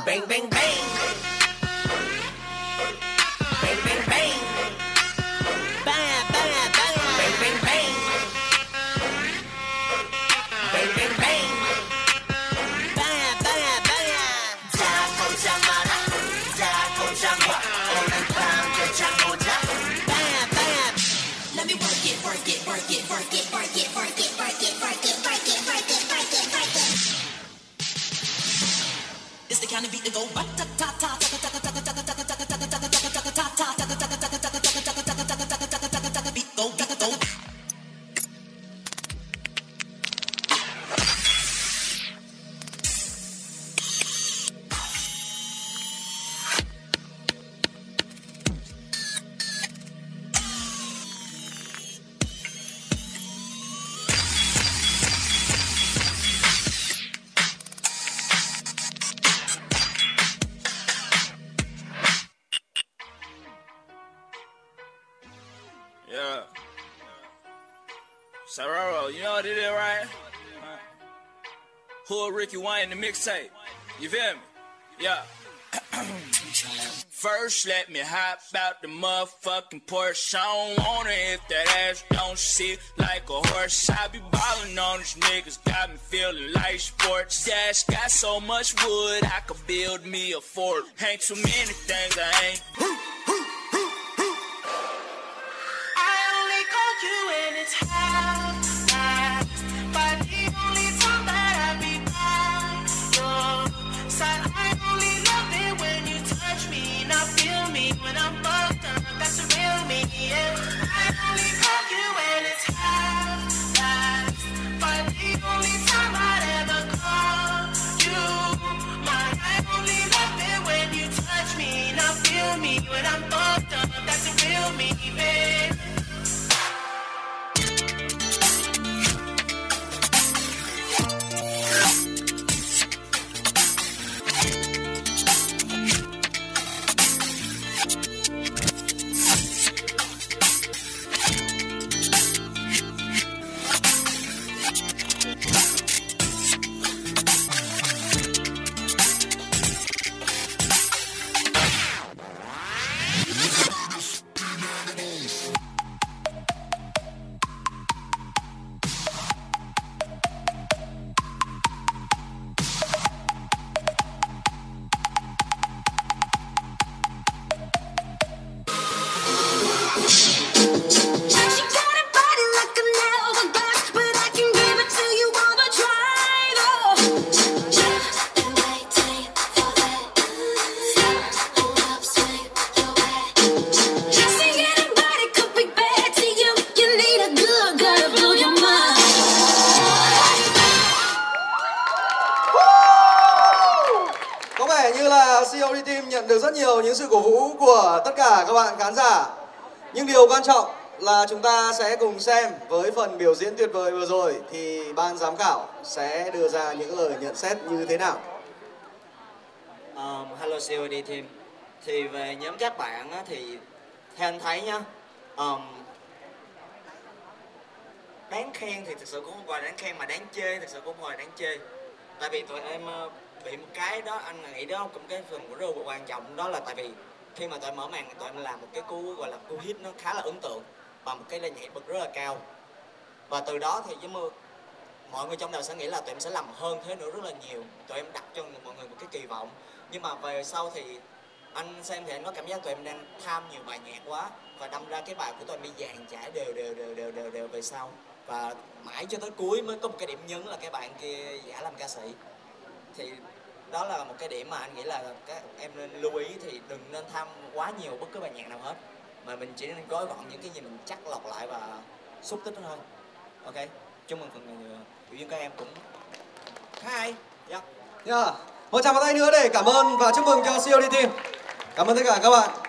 Bang bang bang. Bang bang bang. Bang bang bang. Bang bang bang. Bang bang bang. Bang bang bang. 자 꼼짝 마라. 자 꼼짝 마. 오늘 밤 괜찮 보자. Bang bang. Let me work it, work it, work it, work it, work it, work it, work it, work it, work it, work it, work it, work it. It's the kind of beat that go ta ta ta ta ta ta ta ta ta ta ta ta ta ta ta Yeah. Sororo, you know what it is, right? Hood Ricky Wayne, the mixtape. You feel me? Yeah. First, let me hop out the motherfucking Porsche. I don't want it if that ass don't sit like a horse. I be ballin' on these niggas, got me feeling like sports. Dash got so much wood, I could build me a fort. Ain't too many things I ain't. You and it's half past, but the only time that I be by your side, I only love it when you touch me, not feel me when I'm fucked up. That's the real me, yeah. I only call you when it's half past, but the only time I'd ever call you mine. I only love it when you touch me, not feel me when I'm fucked up. That's the real me, babe. Có vẻ như là COD Team nhận được rất nhiều những sự cổ vũ của tất cả các bạn khán giả. Nhưng điều quan trọng là chúng ta sẽ cùng xem với phần biểu diễn tuyệt vời vừa rồi thì ban giám khảo sẽ đưa ra những lời nhận xét như thế nào. Hello COD Team. Thì về nhóm các bạn á, thì theo anh thấy nhá, đáng khen thì thực sự cũng không gọi là đáng khen, mà đáng chê thực sự cũng không gọi là đáng chê. Tại vì tụi em bị một cái đó, anh nghĩ đó cũng cái phần rất là quan trọng, đó là tại vì khi mà tụi em mở màn tụi em làm một cái cú gọi là cú hit nó khá là ấn tượng và một cái nhảy bật rất là cao, và từ đó thì giống như mọi người trong đầu sẽ nghĩ là tụi em sẽ làm hơn thế nữa rất là nhiều. Tụi em đặt cho mọi người một cái kỳ vọng, nhưng mà về sau thì anh xem thì anh có cảm giác tụi em đang tham nhiều bài nhạc quá, và đâm ra cái bài của tụi em bị dàn trải đều về sau, và mãi cho tới cuối mới có một cái điểm nhấn là cái bạn kia giả làm ca sĩ. Thì đó là một cái điểm mà anh nghĩ là các em nên lưu ý, thì đừng nên tham quá nhiều bất cứ bài nhạc nào hết, mà mình chỉ nên gói gọn những cái gì mình chắc lọc lại và xúc tích nó thôi. Ok, chúc mừng phần biểu diễn các em cũng khá hay. Một tràng vào tay nữa để cảm ơn và chúc mừng cho COD Team. Cảm ơn tất cả các bạn.